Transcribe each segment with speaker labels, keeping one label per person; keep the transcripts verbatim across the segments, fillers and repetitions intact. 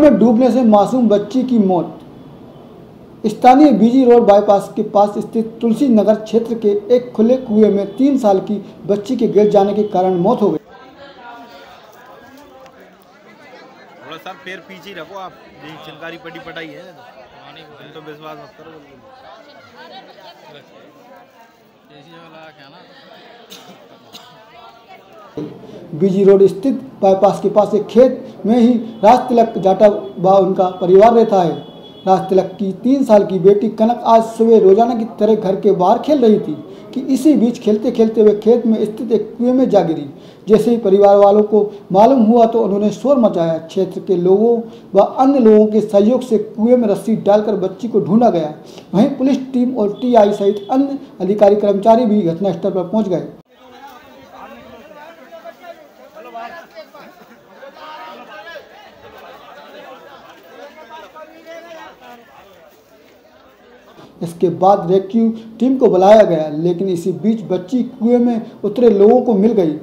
Speaker 1: में डूबने से मासूम बच्ची की मौत। स्थानीय बीजी रोड बाईपास के पास स्थित तुलसी नगर क्षेत्र के एक खुले कुएं में तीन साल की बच्ची के गिर जाने के कारण मौत हो गई।
Speaker 2: थोड़ा सा पैर पीछे रखो आप, चिंगारी पटी पटाई है तो विश्वास मत करो।
Speaker 1: बीजी रोड स्थित बाईपास के पास एक खेत में ही राज तिलक जाटा व उनका परिवार रहता है। राज तिलक की तीन साल की बेटी कनक आज सुबह रोजाना की तरह घर के बाहर खेल रही थी कि इसी बीच खेलते खेलते वे खेत में स्थित एक कुएं में जा गिरी। जैसे ही परिवार वालों को मालूम हुआ तो उन्होंने शोर मचाया। क्षेत्र के लोगों व अन्य लोगों के सहयोग से कुएं में रस्सी डालकर बच्ची को ढूंढा गया। वहीं पुलिस टीम और टीआई सहित अन्य अधिकारी कर्मचारी भी घटनास्थल पर पहुंच गए। इसके बाद रेस्क्यू टीम को बुलाया गया, लेकिन इसी बीच बच्ची कुएं में उतरे लोगों को मिल गई।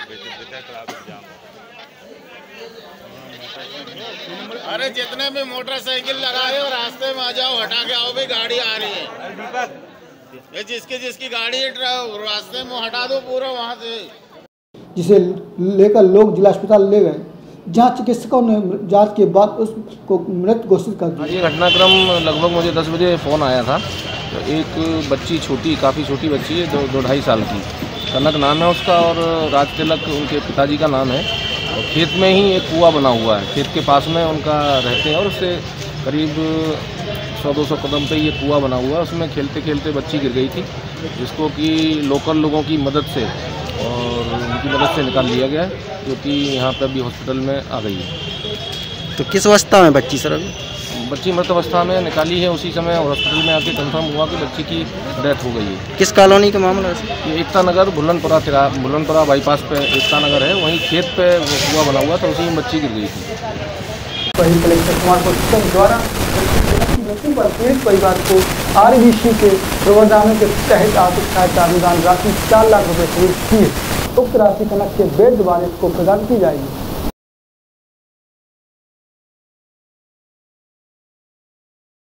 Speaker 3: अरे जितने भी मोटरसाइकिल लगाए और रास्ते में आ जाओ, हटा के आओ, भी गाड़ी आ रही है। ये जिसकी जिसकी गाड़ी रास्ते में हटा दो पूरा वहाँ से। जिसे
Speaker 1: लेकर लोग जिला अस्पताल ले गए, जहां चिकित्सकों ने जांच के बाद उसको मृत घोषित कर दिया।
Speaker 4: ये घटनाक्रम लगभग मुझे दस बजे फ़ोन आया था। तो एक बच्ची छोटी काफ़ी छोटी बच्ची है, दो दो ढाई साल की, कनक नाम है उसका और राज तिलक उनके पिताजी का नाम है। और खेत में ही एक कुआं बना हुआ है, खेत के पास में उनका रहते हैं और उससे करीब सौ दो सौ कदम पे ये कुआं बना हुआ है। उसमें खेलते खेलते बच्ची गिर गई थी, जिसको कि लोकल लोगों की मदद से और उनकी मदद से निकाल लिया गया है, जो कि यहाँ पर अभी हॉस्पिटल में आ गई है।
Speaker 5: तो किस अवस्था में बच्ची सर? अभी
Speaker 4: बच्ची मृत अवस्था में निकाली है उसी समय, और हॉस्पिटल में आके कंफर्म हुआ कि बच्ची की डेथ हो गई है।
Speaker 5: किस कॉलोनी का मामला है?
Speaker 4: ये एकता नगर बुलंदपुरा तिरा बुलंदपुरा बाईपास पे एकता नगर है, वहीं खेत पे वो कुआं बना हुआ था, उसी में बच्ची गिर गई थी।
Speaker 1: वहीं कलेक्टर कुमार को द्वारा मृत्यु पर पीड़ित परिवार को आरबीसी के प्रवर्धन के तहत आर्थिक सहायता अनुदान राशि चार लाख रुपए स्वीकृत की है। उक्त राशि कनक के वैध वारिस को प्रदान की जाएगी।